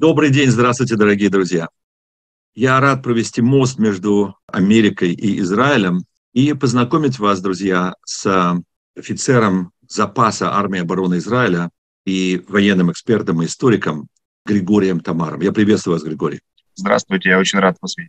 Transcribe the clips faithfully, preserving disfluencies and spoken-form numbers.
Добрый день, здравствуйте, дорогие друзья. Я рад провести мост между Америкой и Израилем и познакомить вас, друзья, с офицером запаса армии обороны Израиля и военным экспертом и историком Григорием Тамаром. Я приветствую вас, Григорий. Здравствуйте, я очень рад вас видеть.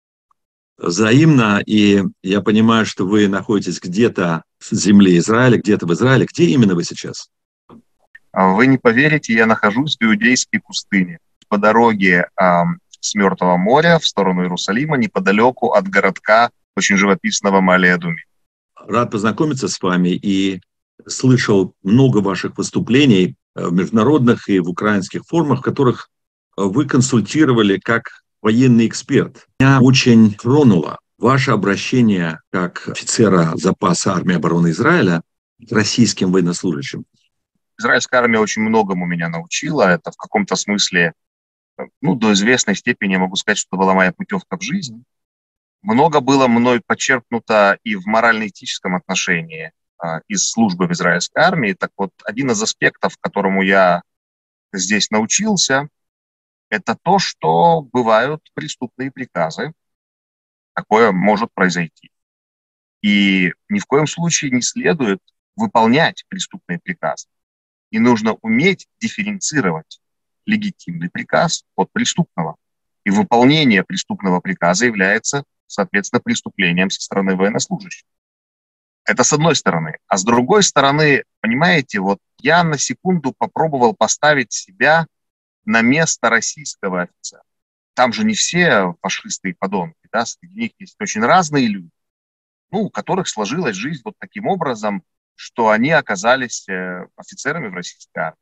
Взаимно, и я понимаю, что вы находитесь где-то в земле Израиля, где-то в Израиле. Где именно вы сейчас? Вы не поверите, я нахожусь в Иудейской пустыне, по дороге э, с Мертвого моря в сторону Иерусалима, неподалеку от городка очень живописного Маале-Адумим. Рад познакомиться с вами и слышал много ваших выступлений в международных и в украинских форумах, в которых вы консультировали как военный эксперт. Меня очень тронуло ваше обращение как офицера запаса армии обороны Израиля к российским военнослужащим. Израильская армия очень многому меня научила. Это в каком-то смысле, ну, до известной степени я могу сказать, что была моя путевка в жизнь. Много было мной подчеркнуто и в морально-этическом отношении а, из службы в израильской армии. Так вот, один из аспектов, которому я здесь научился, это то, что бывают преступные приказы. Такое может произойти. И ни в коем случае не следует выполнять преступные приказы. И нужно уметь дифференцировать легитимный приказ от преступного. И выполнение преступного приказа является, соответственно, преступлением со стороны военнослужащих. Это с одной стороны. А с другой стороны, понимаете, вот я на секунду попробовал поставить себя на место российского офицера. Там же не все фашисты и подонки, да, среди них есть очень разные люди, ну, у которых сложилась жизнь вот таким образом, что они оказались офицерами в российской армии.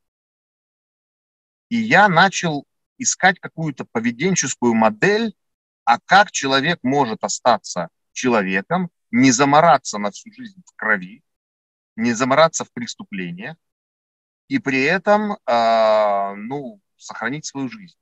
И я начал искать какую-то поведенческую модель, а как человек может остаться человеком, не замораться на всю жизнь в крови, не замораться в преступлениях, и при этом, э, ну, сохранить свою жизнь.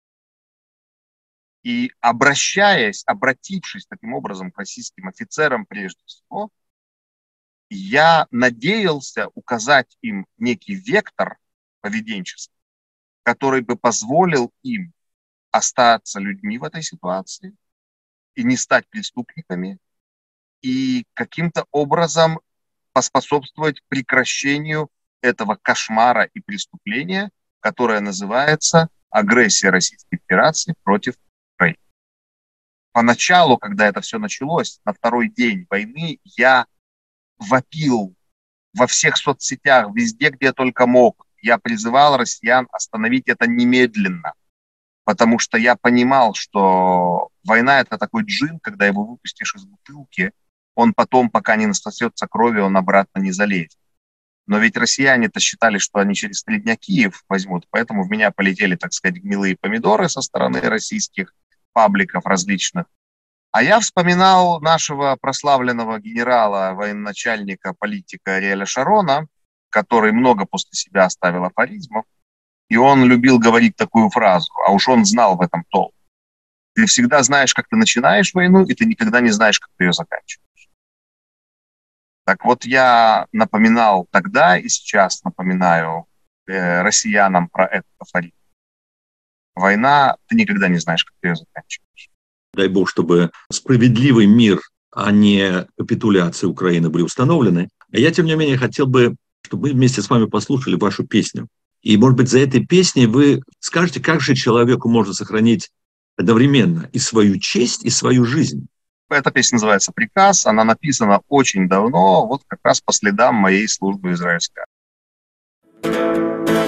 И обращаясь, обратившись таким образом к российским офицерам прежде всего, я надеялся указать им некий вектор поведенческий, который бы позволил им остаться людьми в этой ситуации и не стать преступниками, и каким-то образом поспособствовать прекращению этого кошмара и преступления, которое называется агрессия Российской Федерации против Украины. Поначалу, когда это все началось, на второй день войны, я вопил во всех соцсетях, везде, где я только мог. Я призывал россиян остановить это немедленно, потому что я понимал, что война — это такой джин, когда его выпустишь из бутылки, он потом, пока не насосется крови, он обратно не залезет. Но ведь россияне-то считали, что они через три дня Киев возьмут, поэтому в меня полетели, так сказать, гнилые помидоры со стороны российских пабликов различных. А я вспоминал нашего прославленного генерала, военачальника, политика Ариэля Шарона, который много после себя оставил афоризмов, и он любил говорить такую фразу, а уж он знал в этом толк. Ты всегда знаешь, как ты начинаешь войну, и ты никогда не знаешь, как ты ее заканчиваешь. Так вот, я напоминал тогда и сейчас напоминаю э, россиянам про этот афоризм. Война, ты никогда не знаешь, как ты ее заканчиваешь. Дай бог, чтобы справедливый мир, а не капитуляция Украины были установлены. А я, тем не менее, хотел бы, чтобы мы вместе с вами послушали вашу песню. И, может быть, за этой песней вы скажете, как же человеку можно сохранить одновременно и свою честь, и свою жизнь. Эта песня называется «Приказ». Она написана очень давно, вот как раз по следам моей службы в израильской армии.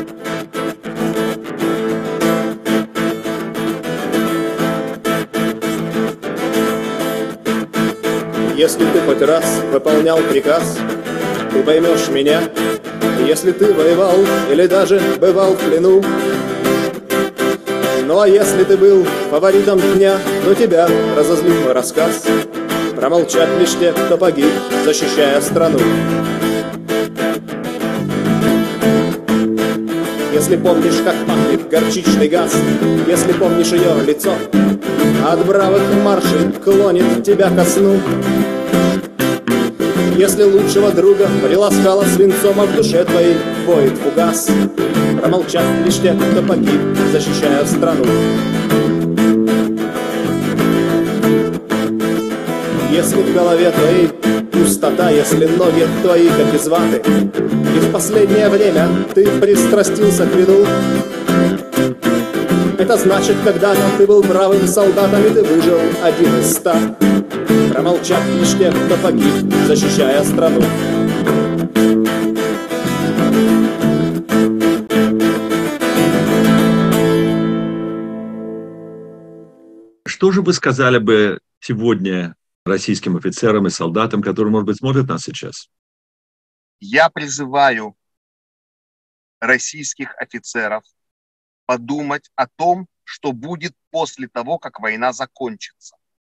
Если ты хоть раз выполнял приказ, ты поймешь меня. Если ты воевал или даже бывал в плену. Ну а если ты был фаворитом дня, то тебя разозлит мой рассказ. Промолчат лишь те, кто погиб, защищая страну. Если помнишь, как пахнет горчичный газ, если помнишь ее лицо, от бравых маршей клонит тебя ко сну. Если лучшего друга приласкала свинцом, а в душе твоей воет фугас, промолчат лишь те, кто погиб, защищая страну. Если в голове твоей пустота, если ноги твои как из ваты, и в последнее время ты пристрастился к вину, это значит, когда-то ты был бравым солдатом, и ты выжил один из ста. Промолчат лишь те, кто погиб, защищая страну. Что же вы сказали бы сегодня российским офицерам и солдатам, которые, может быть, смотрят нас сейчас? Я призываю российских офицеров подумать о том, что будет после того, как война закончится.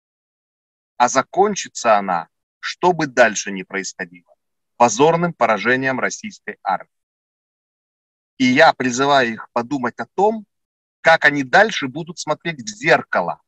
А закончится она, что бы дальше ни происходило, позорным поражением российской армии. И я призываю их подумать о том, как они дальше будут смотреть в зеркало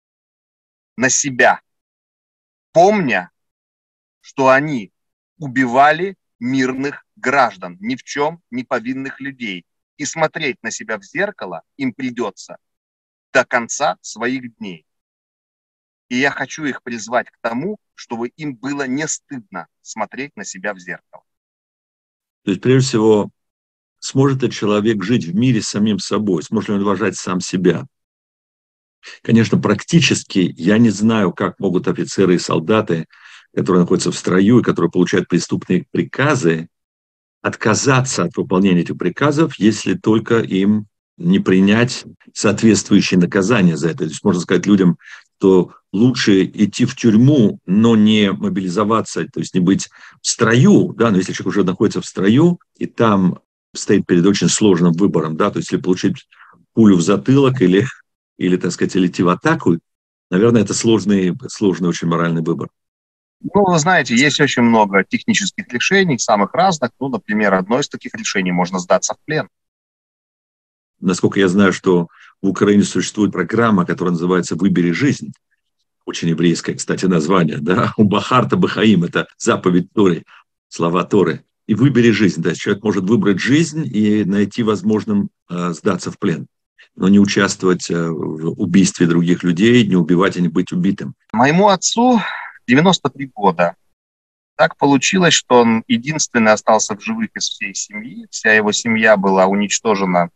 на себя, помня, что они убивали мирных граждан, ни в чем не повинных людей. И смотреть на себя в зеркало им придется до конца своих дней. И я хочу их призвать к тому, чтобы им было не стыдно смотреть на себя в зеркало. То есть, прежде всего, сможет ли человек жить в мире с самим собой? Сможет ли он уважать сам себя? Конечно, практически я не знаю, как могут офицеры и солдаты, которые находятся в строю и которые получают преступные приказы, отказаться от выполнения этих приказов, если только им не принять соответствующие наказания за это. То есть можно сказать людям, что лучше идти в тюрьму, но не мобилизоваться, то есть не быть в строю, да, но если человек уже находится в строю, и там стоит перед очень сложным выбором, да, то есть если получить пулю в затылок или, или так сказать, идти в атаку, наверное, это сложный, сложный очень моральный выбор. Ну, вы знаете, есть очень много технических решений, самых разных. Ну, например, одно из таких решений — можно сдаться в плен. Насколько я знаю, что в Украине существует программа, которая называется «Выбери жизнь». Очень еврейское, кстати, название. Да? У Бахарта Бахаим – это заповедь Торы, слова Торы. И «Выбери жизнь». То есть человек может выбрать жизнь и найти возможным э, сдаться в плен, но не участвовать э, в убийстве других людей, не убивать и не быть убитым. Моему отцу девяносто три года. Так получилось, что он единственный остался в живых из всей семьи. Вся его семья была уничтожена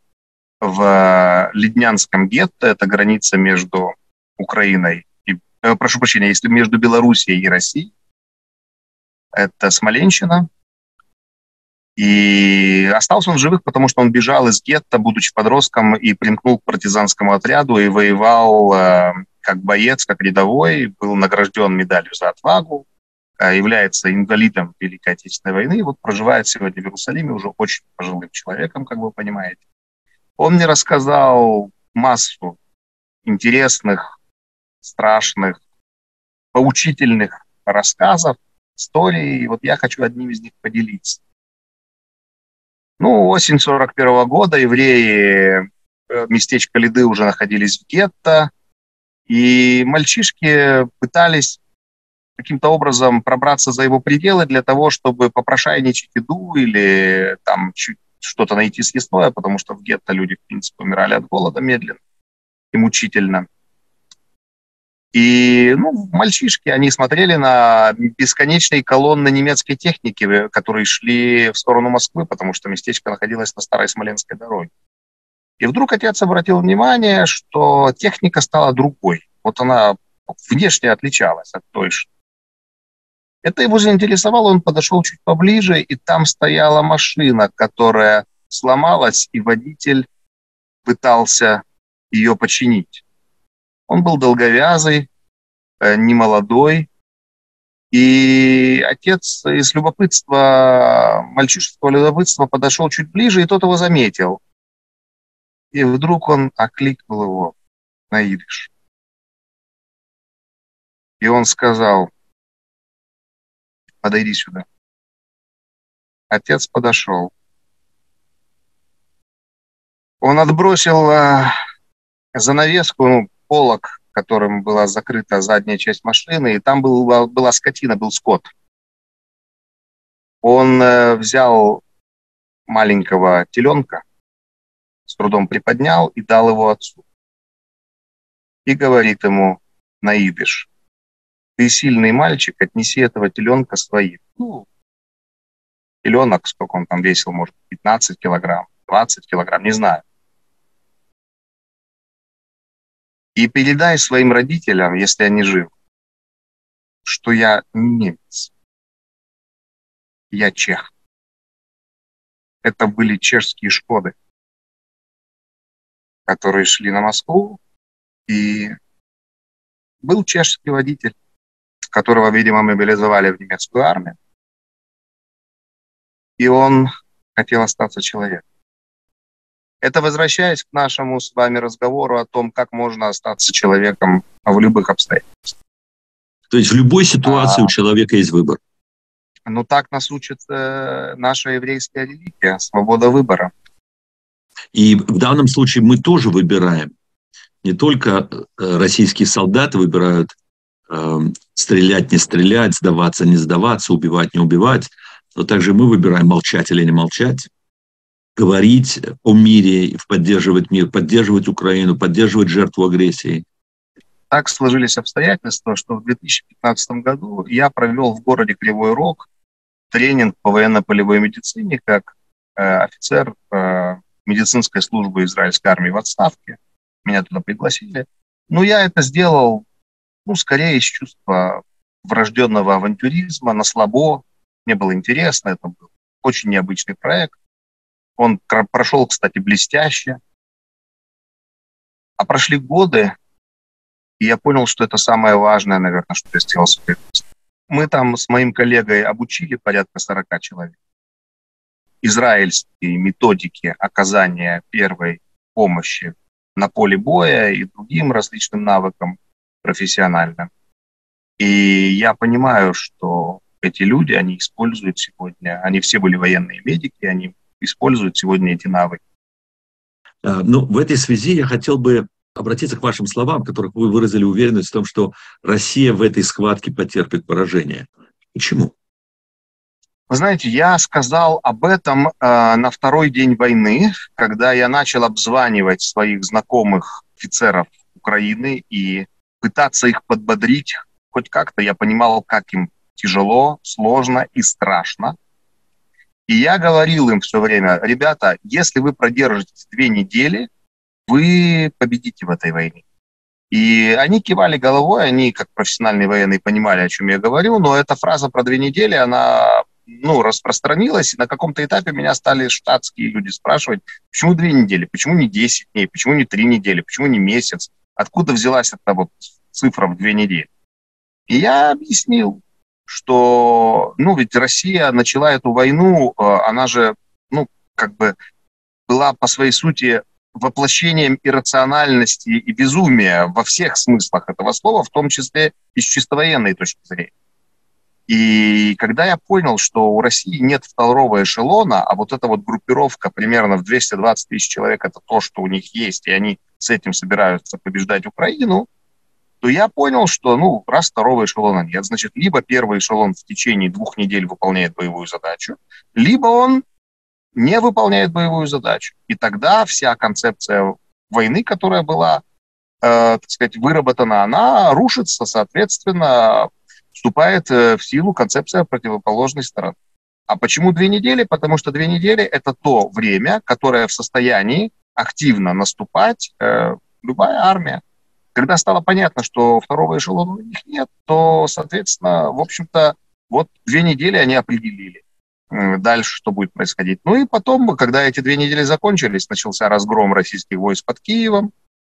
в Леднянском гетто. Это граница между Украиной и, э, прошу прощения, если между Белоруссией и Россией. Это Смоленщина. И остался он в живых, потому что он бежал из гетто, будучи подростком, и примкнул к партизанскому отряду и воевал э, как боец, как рядовой, был награжден медалью за отвагу, э, является инвалидом Великой Отечественной войны, и вот проживает сегодня в Иерусалиме уже очень пожилым человеком, как вы понимаете. Он мне рассказал массу интересных, страшных, поучительных рассказов, историй, и вот я хочу одним из них поделиться. Ну, осень сорок первого года, евреи местечка Лиды уже находились в гетто, и мальчишки пытались каким-то образом пробраться за его пределы для того, чтобы попрошайничать еду или там чуть что-то найти съестное, потому что в гетто люди, в принципе, умирали от голода медленно и мучительно. И ну, мальчишки, они смотрели на бесконечные колонны немецкой техники, которые шли в сторону Москвы, потому что местечко находилось на старой Смоленской дороге. И вдруг отец обратил внимание, что техника стала другой. Вот она внешне отличалась от той, что... Это его заинтересовало, он подошел чуть поближе, и там стояла машина, которая сломалась, и водитель пытался ее починить. Он был долговязый, немолодой, и отец из любопытства, мальчишеского любопытства подошел чуть ближе, и тот его заметил. И вдруг он окликнул его на идиш. И он сказал: подойди сюда. Отец подошел. Он отбросил э, занавеску, ну, полог, которым была закрыта задняя часть машины, и там была, была скотина, был скот. Он э, взял маленького теленка, с трудом приподнял и дал его отцу. И говорит ему на идиш: ты сильный мальчик, отнеси этого теленка своим. Ну, теленок, сколько он там весил, может, пятнадцать килограмм, двадцать килограмм, не знаю. И передай своим родителям, если они живы, что я не немец, я чех. Это были чешские «Шкоды», которые шли на Москву, и был чешский водитель, которого, видимо, мобилизовали в немецкую армию, и он хотел остаться человеком. Это возвращаясь к нашему с вами разговору о том, как можно остаться человеком в любых обстоятельствах. То есть в любой ситуации а, у человека есть выбор. Ну, так нас учит э, наша еврейская религия, свобода выбора. И в данном случае мы тоже выбираем. Не только российские солдаты выбирают э, стрелять, не стрелять, сдаваться, не сдаваться, убивать, не убивать, но также мы выбираем молчать или не молчать, говорить о мире, поддерживать мир, поддерживать Украину, поддерживать жертву агрессии. Так сложились обстоятельства, что в две тысячи пятнадцатом году я провел в городе Кривой Рог тренинг по военно-полевой медицине как э, офицер э, медицинской службы израильской армии в отставке. Меня туда пригласили. Но я это сделал, ну, скорее из чувства врожденного авантюризма, на слабо. Мне было интересно, это был очень необычный проект. Он прошел, кстати, блестяще. А прошли годы, и я понял, что это самое важное, наверное, что я сделал в своей жизни. Мы там с моим коллегой обучили порядка сорока человек. Израильские методики оказания первой помощи на поле боя и другим различным навыкам профессиональным. И я понимаю, что эти люди, они используют сегодня, они все были военные медики, они используют сегодня эти навыки. Ну, в этой связи я хотел бы обратиться к вашим словам, в которых вы выразили уверенность в том, что Россия в этой схватке потерпит поражение. Почему? Вы знаете, я сказал об этом э, на второй день войны, когда я начал обзванивать своих знакомых офицеров Украины и пытаться их подбодрить. Хоть как-то я понимал, как им тяжело, сложно и страшно. И я говорил им все время: ребята, если вы продержитесь две недели, вы победите в этой войне. И они кивали головой, они, как профессиональные военные, понимали, о чем я говорю, но эта фраза про две недели, она, ну, распространилась, и на каком-то этапе меня стали штатские люди спрашивать: почему две недели, почему не десять дней, почему не три недели, почему не месяц, откуда взялась эта вот цифра в две недели. И я объяснил, что, ну, ведь Россия начала эту войну, она же, ну, как бы была по своей сути воплощением иррациональности и безумия во всех смыслах этого слова, в том числе и с чисто военной точки зрения. И когда я понял, что у России нет второго эшелона, а вот эта вот группировка примерно в двести двадцать тысяч человек, это то, что у них есть, и они с этим собираются побеждать Украину, то я понял, что, ну, раз второго эшелона нет, значит, либо первый эшелон в течение двух недель выполняет боевую задачу, либо он не выполняет боевую задачу. И тогда вся концепция войны, которая была, э, так сказать, выработана, она рушится, соответственно, вступает в силу концепция противоположной стороны. А почему две недели? Потому что две недели – это то время, которое в состоянии активно наступать э, любая армия. Когда стало понятно, что второго эшелона у них нет, то, соответственно, в общем-то, вот две недели они определили дальше, что будет происходить. Ну и потом, когда эти две недели закончились, начался разгром российских войск под Киевом.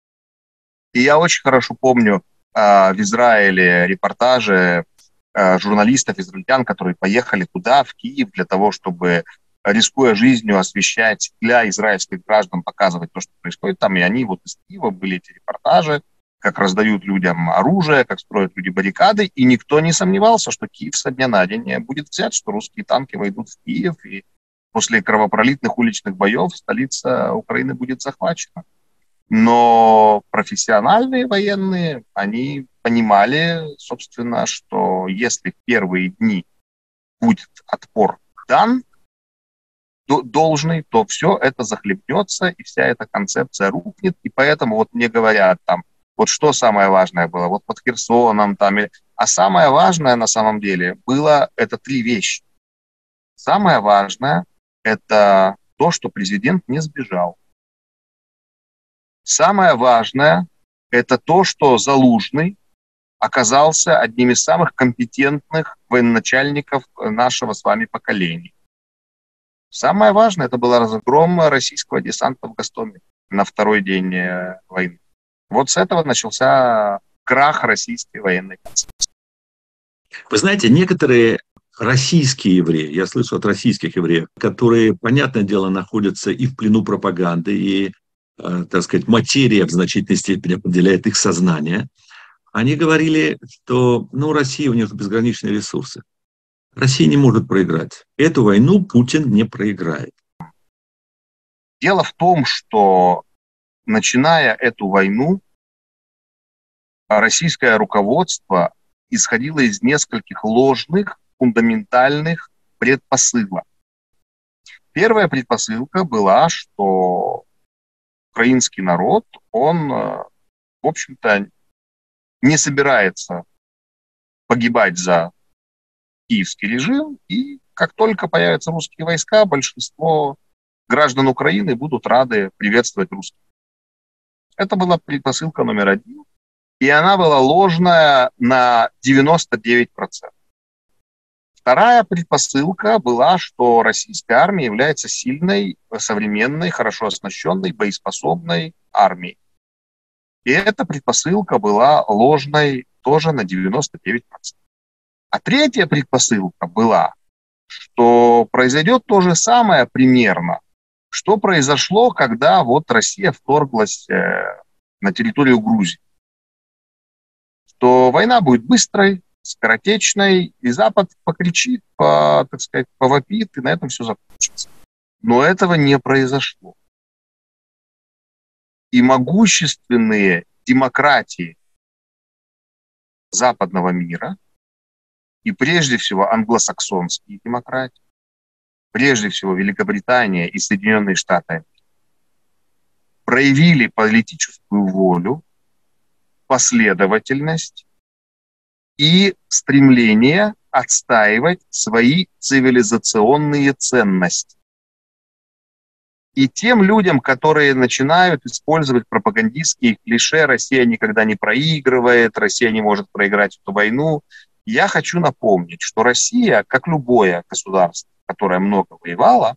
И я очень хорошо помню э, в Израиле репортажи э, журналистов, израильтян, которые поехали туда, в Киев, для того, чтобы, рискуя жизнью, освещать для израильских граждан, показывать то, что происходит там. И они вот из Киева были эти репортажи, как раздают людям оружие, как строят люди баррикады, и никто не сомневался, что Киев со дня на день будет взят, что русские танки войдут в Киев, и после кровопролитных уличных боев столица Украины будет захвачена. Но профессиональные военные, они понимали, собственно, что если в первые дни будет отпор дан, должный, то все это захлебнется, и вся эта концепция рухнет. И поэтому вот мне говорят там, вот что самое важное было, вот под Херсоном там, или... а самое важное на самом деле было, это три вещи. Самое важное – это то, что президент не сбежал. Самое важное – это то, что Залужный оказался одним из самых компетентных военачальников нашего с вами поколения. Самое важное – это был разгром российского десанта в Гостомеле на второй день войны. Вот с этого начался крах российской военной концепции. Вы знаете, некоторые российские евреи, я слышу от российских евреев, которые, понятное дело, находятся и в плену пропаганды, и, э, так сказать, материя в значительной степени определяет их сознание, они говорили, что, ну, Россия, у нее безграничные ресурсы. Россия не может проиграть. Эту войну Путин не проиграет. Дело в том, что, начиная эту войну, российское руководство исходило из нескольких ложных, фундаментальных предпосылок. Первая предпосылка была, что украинский народ, он, в общем-то, не собирается погибать за киевский режим, и как только появятся русские войска, большинство граждан Украины будут рады приветствовать русских. Это была предпосылка номер один, и она была ложная на девяносто девять процентов. Вторая предпосылка была, что российская армия является сильной, современной, хорошо оснащенной, боеспособной армией. И эта предпосылка была ложной тоже на девяносто девять процентов. А третья предпосылка была, что произойдет то же самое примерно, что произошло, когда вот Россия вторглась э, на территорию Грузии. Что война будет быстрой, скоротечной, и Запад покричит, по, так сказать, повопит, и на этом все закончится. Но этого не произошло. И могущественные демократии западного мира, и прежде всего англосаксонские демократии, прежде всего Великобритания и Соединенные Штаты, проявили политическую волю, последовательность и стремление отстаивать свои цивилизационные ценности. И тем людям, которые начинают использовать пропагандистские клише «Россия никогда не проигрывает», «Россия не может проиграть эту войну», я хочу напомнить, что Россия, как любое государство, которое много воевало,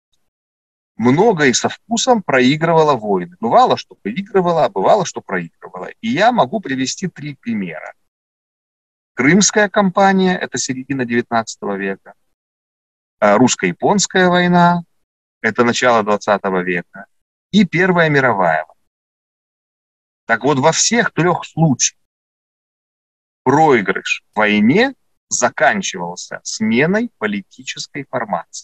много и со вкусом проигрывала войны. Бывало, что выигрывала, а бывало, что проигрывала. И я могу привести три примера. Крымская кампания, это середина девятнадцатого века. Русско-японская война, это начало двадцатого века. И Первая мировая война. Так вот, во всех трех случаях проигрыш в войне заканчивался сменой политической формации.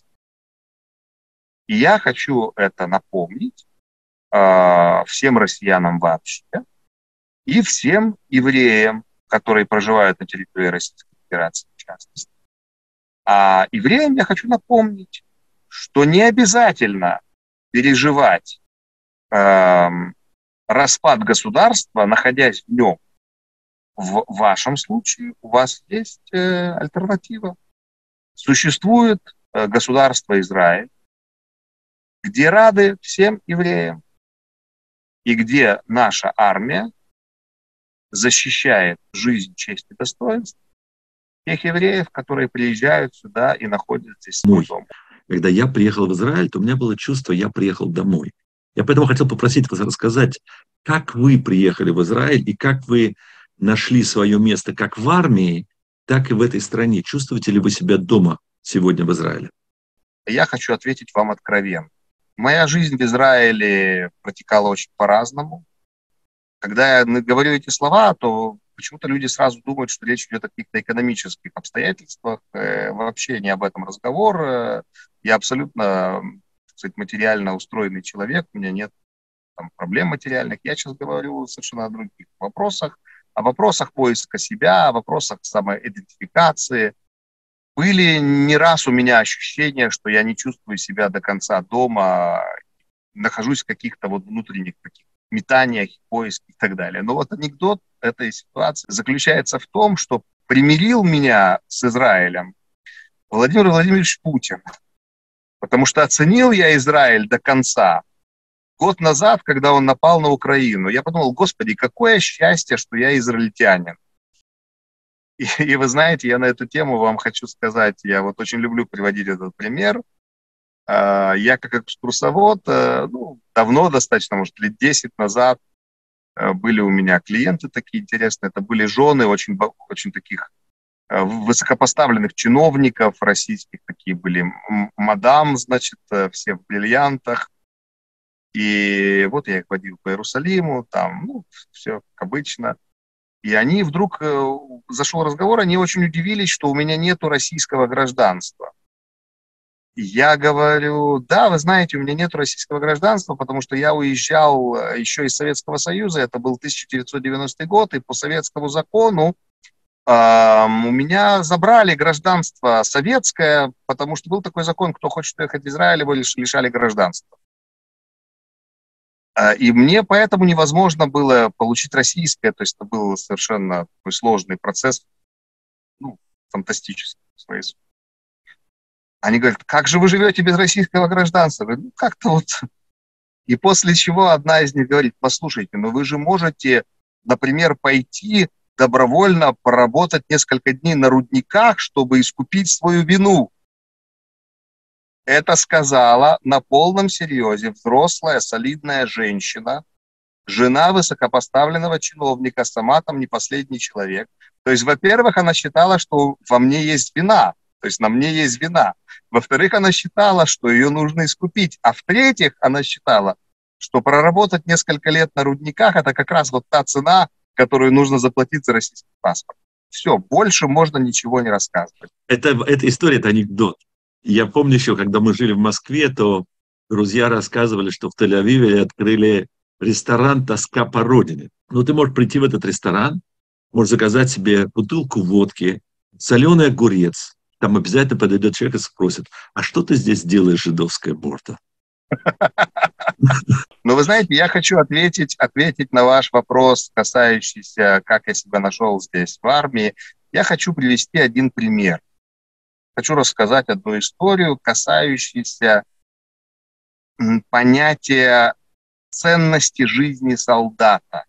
И я хочу это напомнить э, всем россиянам вообще и всем евреям, которые проживают на территории Российской Федерации в частности. А евреям я хочу напомнить, что не обязательно переживать э, распад государства, находясь в нем. В вашем случае у вас есть э, альтернатива. Существует э, государство Израиль, где рады всем евреям, и где наша армия защищает жизнь, честь и достоинство тех евреев, которые приезжают сюда и находятся здесь свой дом. Когда я приехал в Израиль, то у меня было чувство, я приехал домой. Я поэтому хотел попросить вас рассказать, как вы приехали в Израиль и как вы нашли свое место как в армии, так и в этой стране. Чувствуете ли вы себя дома сегодня в Израиле? Я хочу ответить вам откровенно. Моя жизнь в Израиле протекала очень по-разному. Когда я говорю эти слова, то почему-то люди сразу думают, что речь идет о каких-то экономических обстоятельствах. Вообще не об этом разговор. Я абсолютно, так сказать, материально устроенный человек. У меня нет там проблем материальных. Я сейчас говорю совершенно о других вопросах. О вопросах поиска себя, о вопросах самоидентификации. были не раз у меня ощущения, что я не чувствую себя до конца дома, нахожусь в каких-то вот внутренних таких метаниях, поисках и так далее. Но вот анекдот этой ситуации заключается в том, что примирил меня с Израилем Владимир Владимирович Путин, потому что оценил я Израиль до конца. Год назад, когда он напал на Украину, я подумал, господи, какое счастье, что я израильтянин. И, и вы знаете, я на эту тему вам хочу сказать, я вот очень люблю приводить этот пример. Я как экскурсовод, ну, давно достаточно, может, лет десять назад, были у меня клиенты такие интересные, это были жены очень, очень таких высокопоставленных чиновников российских, такие были мадам, значит, все в бриллиантах. И вот я их водил по Иерусалиму, там, ну, все как обычно. И они вдруг, зашел разговор, они очень удивились, что у меня нету российского гражданства. Я говорю, да, вы знаете, у меня нет российского гражданства, потому что я уезжал еще из Советского Союза, это был тысяча девятьсот девяностый год, и по советскому закону э, у меня забрали гражданство советское, потому что был такой закон, кто хочет уехать в Израиль, его лишали гражданства. И мне поэтому невозможно было получить российское, то есть это был совершенно такой сложный процесс, ну, фантастический в своей сути. Они говорят, как же вы живете без российского гражданства? Я говорю, ну, как-то вот. И после чего одна из них говорит, послушайте, ну вы же можете, например, пойти добровольно поработать несколько дней на рудниках, чтобы искупить свою вину. Это сказала на полном серьезе взрослая, солидная женщина, жена высокопоставленного чиновника, сама там не последний человек. То есть, во-первых, она считала, что во мне есть вина, то есть на мне есть вина. Во-вторых, она считала, что ее нужно искупить. А в-третьих, она считала, что проработать несколько лет на рудниках – это как раз вот та цена, которую нужно заплатить за российский паспорт. Все, больше можно ничего не рассказывать. Это, эта история – это анекдот. Я помню еще, когда мы жили в Москве, то друзья рассказывали, что в Тель-Авиве открыли ресторан «Тоска по родине». Ну, ты можешь прийти в этот ресторан, можешь заказать себе бутылку водки, соленый огурец. Там обязательно подойдет человек и спросит, а что ты здесь делаешь, жидовская морда? Но вы знаете, я хочу ответить, ответить на ваш вопрос, касающийся, как я себя нашел здесь, в армии. Я хочу привести один пример. Хочу рассказать одну историю, касающуюся понятия ценности жизни солдата.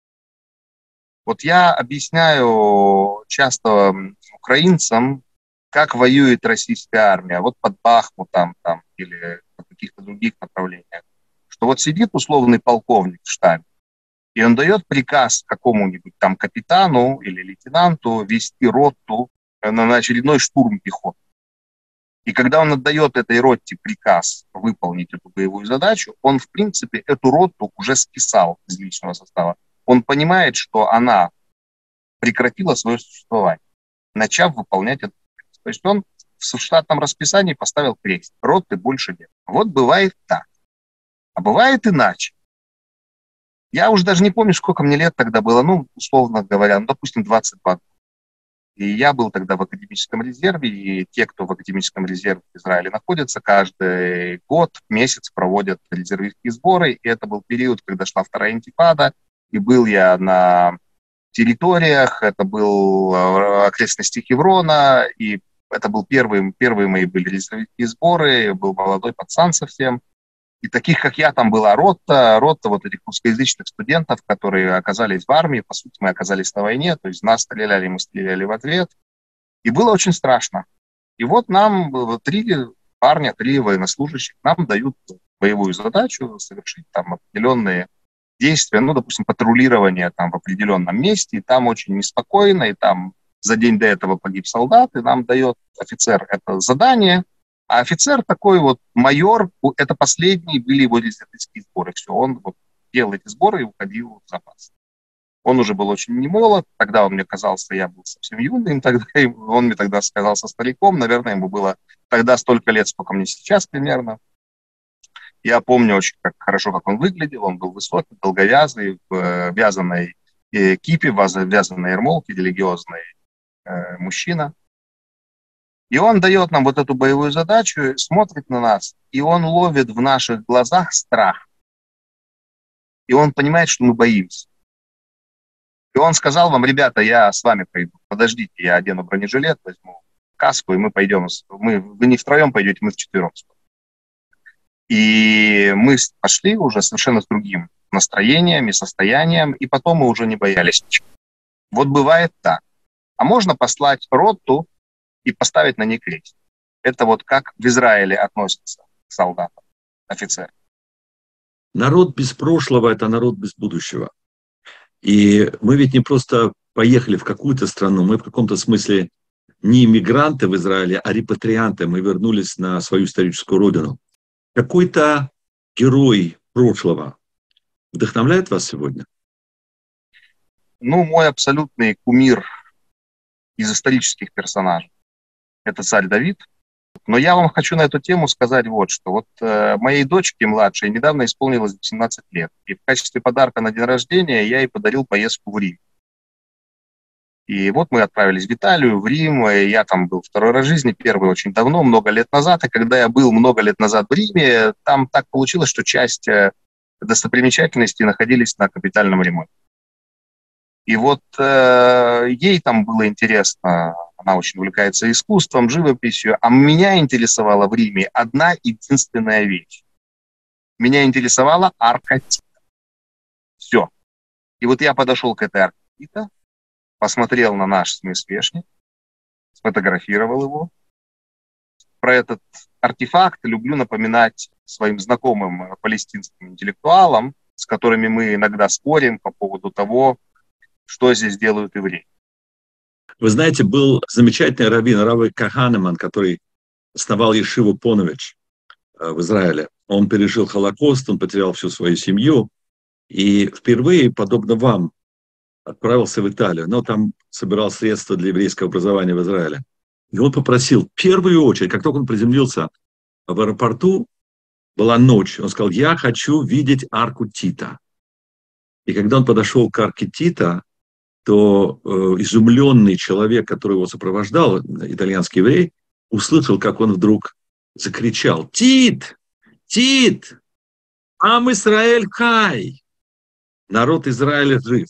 Вот я объясняю часто украинцам, как воюет российская армия, вот под Бахмутом там, или в каких-то других направлениях, что вот сидит условный полковник в штабе, и он дает приказ какому-нибудь там капитану или лейтенанту вести роту на очередной штурм пехоты. И когда он отдает этой роте приказ выполнить эту боевую задачу, он, в принципе, эту роту уже списал из личного состава. Он понимает, что она прекратила свое существование, начав выполнять это. То есть он в штатном расписании поставил крест. Роты больше нет. Вот бывает так. А бывает иначе. Я уже даже не помню, сколько мне лет тогда было, ну, условно говоря, ну, допустим, двадцать два. И я был тогда в академическом резерве, и те, кто в академическом резерве в Израиле находится, каждый год, месяц проводят резервистские сборы. И это был период, когда шла вторая интифада, и был я на территориях, это был окрестности Хеврона, и это был первый, первые мои были резервистские сборы, я был молодой пацан совсем. И таких, как я, там была рота, рота вот этих русскоязычных студентов, которые оказались в армии, по сути, мы оказались на войне, то есть нас стреляли, мы стреляли в ответ. И было очень страшно. И вот нам три парня, три военнослужащих, нам дают боевую задачу совершить там определенные действия, ну, допустим, патрулирование там в определенном месте, и там очень неспокойно, и там за день до этого погиб солдат, и нам дает офицер это задание. А офицер такой вот, майор, это последние были его резервистские сборы. Все, он вот делал эти сборы и уходил в запас. Он уже был очень немолод, тогда он мне казался, я был совсем юным, тогда он мне тогда казался стариком, наверное, ему было тогда столько лет, сколько мне сейчас примерно. Я помню очень как, хорошо, как он выглядел, он был высокий, долговязый, в вязаной кипе, в вязаной ермолке, религиозный э, мужчина. И он дает нам вот эту боевую задачу, смотрит на нас, и он ловит в наших глазах страх. И он понимает, что мы боимся. И он сказал вам: ребята, я с вами пойду. Подождите, я одену бронежилет, возьму каску, и мы пойдем. Мы, вы не втроем пойдете, мы вчетвером. И мы пошли уже совершенно с другим настроением и состоянием, и потом мы уже не боялись ничего. Вот бывает так. А можно послать роту и поставить на ней крест. Это вот как в Израиле относятся к солдатам, офицерам. Народ без прошлого – это народ без будущего. И мы ведь не просто поехали в какую-то страну, мы в каком-то смысле не иммигранты в Израиле, а репатрианты. Мы вернулись на свою историческую родину. Какой-то герой прошлого вдохновляет вас сегодня? Ну, мой абсолютный кумир из исторических персонажей – это царь Давид. Но я вам хочу на эту тему сказать вот что. Вот э, моей дочке младшей недавно исполнилось семнадцать лет. И в качестве подарка на день рождения я ей подарил поездку в Рим. И вот мы отправились в Италию, в Рим. И я там был второй раз в жизни, первый очень давно, много лет назад. И когда я был много лет назад в Риме, там так получилось, что часть э, достопримечательностей находились на капитальном ремонте. И вот э, ей там было интересно, она очень увлекается искусством, живописью, а меня интересовала в Риме одна единственная вещь. Меня интересовала арка Тита. Все. И вот я подошел к этой арке Тита, посмотрел на наш смесвешник, сфотографировал его. Про этот артефакт люблю напоминать своим знакомым палестинским интеллектуалам, с которыми мы иногда спорим по поводу того, что здесь делают евреи. Вы знаете, был замечательный раввин, Рав Каханеман, который основал Ешиву Понович в Израиле. Он пережил Холокост, он потерял всю свою семью. И впервые, подобно вам, отправился в Италию. Но там собирал средства для еврейского образования в Израиле. И он попросил, в первую очередь, как только он приземлился в аэропорту, была ночь. Он сказал: я хочу видеть арку Тита. И когда он подошел к арке Тита, то э, изумленный человек, который его сопровождал, итальянский еврей, услышал, как он вдруг закричал: «Тит! Тит! Ам Исраэль хай!» Народ Израиля жив.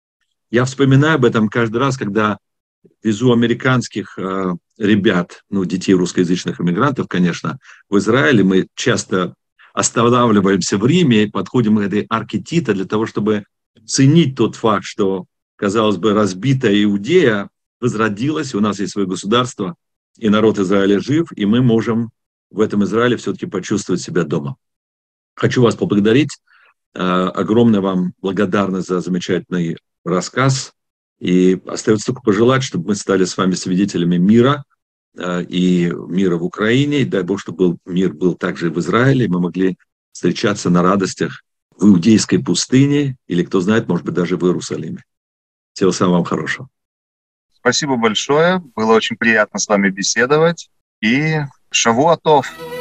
Я вспоминаю об этом каждый раз, когда везу американских э, ребят, ну, детей русскоязычных иммигрантов, конечно, в Израиле. Мы часто останавливаемся в Риме, подходим к этой арке Тита для того, чтобы ценить тот факт, что, казалось бы, разбитая Иудея возродилась, у нас есть свое государство, и народ Израиля жив, и мы можем в этом Израиле все-таки почувствовать себя дома. Хочу вас поблагодарить. Огромная вам благодарность за замечательный рассказ. И остается только пожелать, чтобы мы стали с вами свидетелями мира, и мира в Украине. И дай Бог, чтобы мир был также и в Израиле, и мы могли встречаться на радостях в Иудейской пустыне, или, кто знает, может быть, даже в Иерусалиме. Всего самого вам хорошего. Спасибо большое. Было очень приятно с вами беседовать. И шавуа тов.